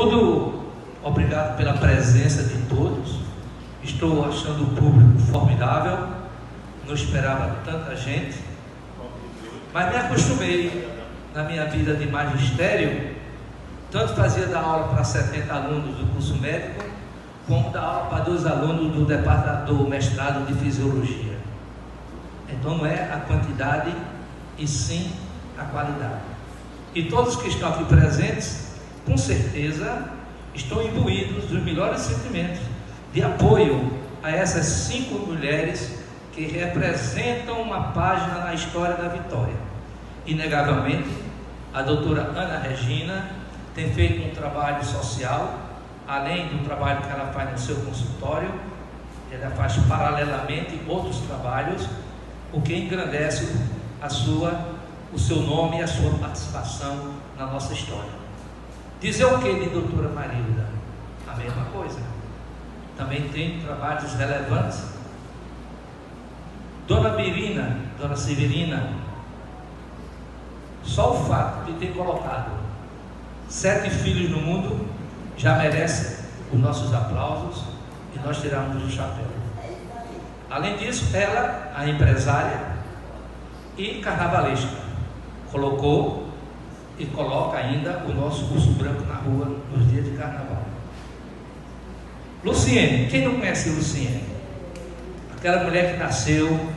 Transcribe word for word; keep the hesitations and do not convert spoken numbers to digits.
Muito obrigado pela presença de todos. Estou achando o público formidável. Não esperava tanta gente, mas me acostumei na minha vida de magistério, tanto fazia dar aula para setenta alunos do curso médico, como dar aula para dois alunos do departamento do mestrado de fisiologia. Então não é a quantidade, e sim a qualidade. E todos que estão aqui presentes, com certeza, estão imbuídos dos melhores sentimentos de apoio a essas cinco mulheres que representam uma página na história da Vitória. Inegavelmente, a doutora Ana Regina tem feito um trabalho social, além do trabalho que ela faz no seu consultório, ela faz paralelamente outros trabalhos, o que engrandece a sua, o seu nome e a sua participação na nossa história. Dizer o que de doutora Marilda? A mesma coisa. Também tem trabalhos relevantes. Dona Mirina, Dona Severina, só o fato de ter colocado sete filhos no mundo já merece os nossos aplausos e nós tiramos o chapéu. Além disso, ela, a empresária e carnavalesca, colocou e coloca ainda o nosso curso branco na rua nos dias de carnaval. Luciene, quem não conhece Luciene? Aquela mulher que nasceu